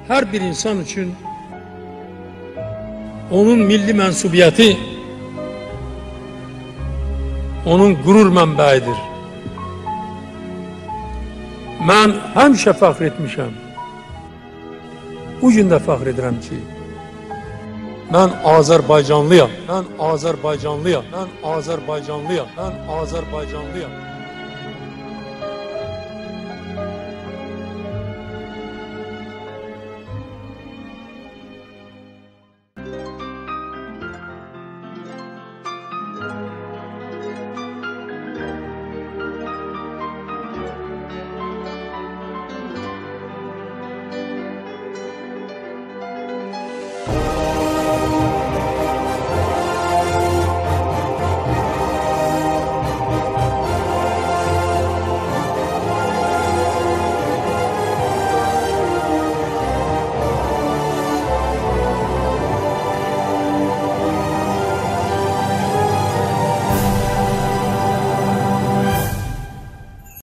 her bir insan için onun milli mensubiyeti, onun gurur mənbəyidir. Mən həmişə fəxr etmişəm. Bu gün də fəxr edirəm ki, mən Azərbaycanlıyam, mən Azərbaycanlıyam, mən Azərbaycanlıyam, mən Azərbaycanlıyam.